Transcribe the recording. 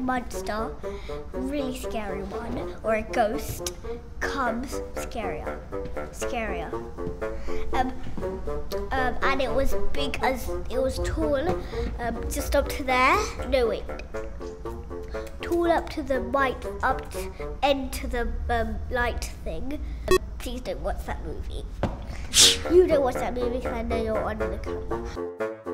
monster, really scary one, or a ghost comes, scarier. And it was big it was tall, just up to there. No wait, tall up to the end to the light thing. Please don't watch that movie. You don't watch that movie because I know you're on the camera.